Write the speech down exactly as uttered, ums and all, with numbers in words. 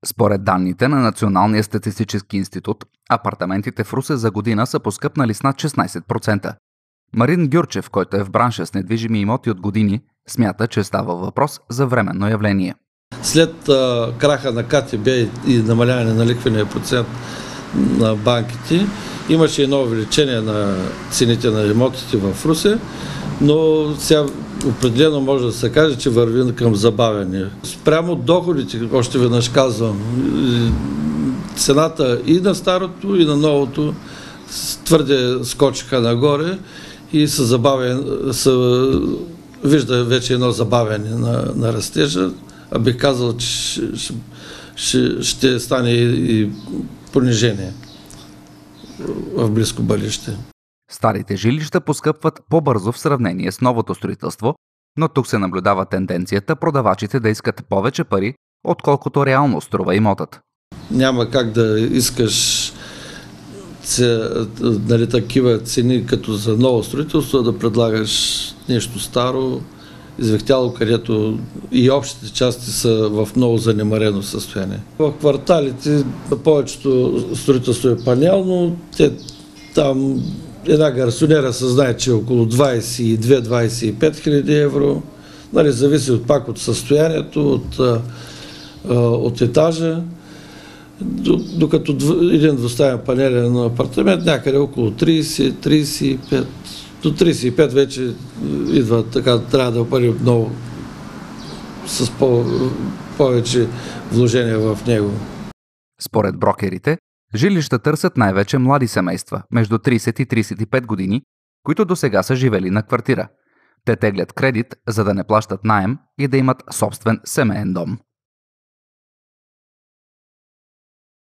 Според данните на Националния статистически институт, апартаментите в Русе за година са поскъпнали с над шестнайсет процента. Марин Гюрчев, който е в бранша с недвижими имоти от години, смята, че става въпрос за временно явление. След а, краха на КТБ и намаляване на лихвения процент на банките, имаше едно увеличение на цените на имотите в Русе, но сега определено може да се каже, че върви към забавяне. Спрямо доходите, още веднъж казвам, цената и на старото, и на новото твърде скочиха нагоре и се забавя, се вижда вече едно забавяне на, на растежа, а бих казал, че ще, ще, ще стане и понижение в близко бъдеще. Старите жилища поскъпват по-бързо в сравнение с новото строителство, но тук се наблюдава тенденцията продавачите да искат повече пари, отколкото реално струва имотът. Няма как да искаш це, нали, такива цени като за ново строителство, да предлагаш нещо старо, извехтяло, където и общите части са в много занемарено състояние. В кварталите повечето строителство е панелно, те там една гарсонера се знае, че е около двайсет и две до двайсет и пет хиляди евро. Нали, зависи от, пак от състоянието, от, от етажа. Докато един двуставен панелен апартамент някъде около трийсет до трийсет и пет. До трийсет и пет вече идва така, трябва да бъде отново с по, повече вложения в него. Според брокерите, жилища търсят най-вече млади семейства, между трийсет и трийсет и пет години, които досега са живели на квартира. Те теглят кредит, за да не плащат наем и да имат собствен семеен дом.